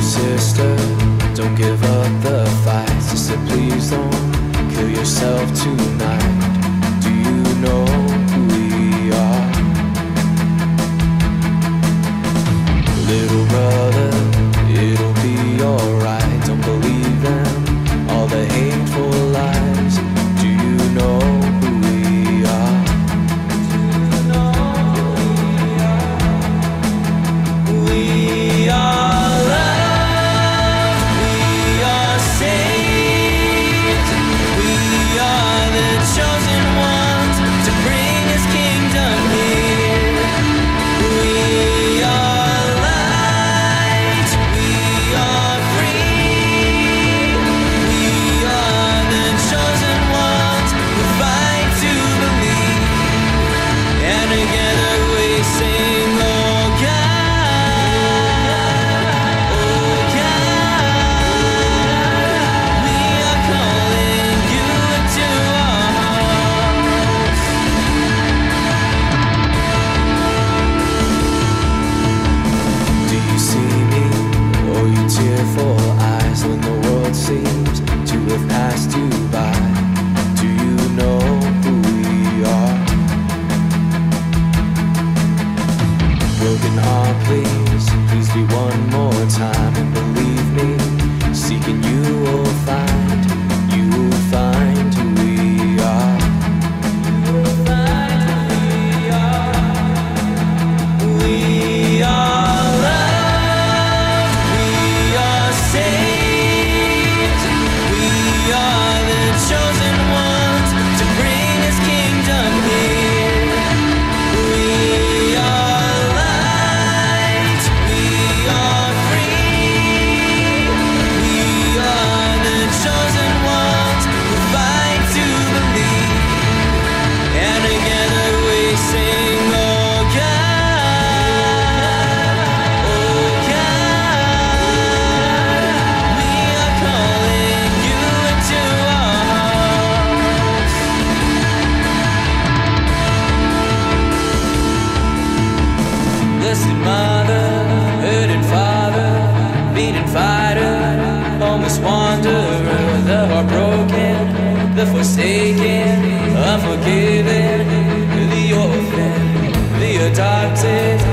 sister, don't give up the fight. Sister, please don't kill yourself tonight. Do you know who we are? Little brother, it'll be alright. Don't believe in all the hateful lies. Do you know who we are? We are loved, we are saved, we are the chosen ones to bring His kingdom here. We are light, we are free, we are the chosen ones who fight to believe, and together we sing, oh God. Tearful eyes when the world seems to have passed you by. Do you know who we are? Broken heart, please be one more time. And believe me, seeking you will find who we are. You will find who we are. We are chosen ones to bring His kingdom here. We are light, we are free, we are the chosen ones who fight to believe, and together we sing, oh God, we are calling you into our hearts. Blessed Mother, hurting Father, beating fighter, homeless wanderer, the heartbroken, the forsaken, unforgiven, the orphan, the adopted,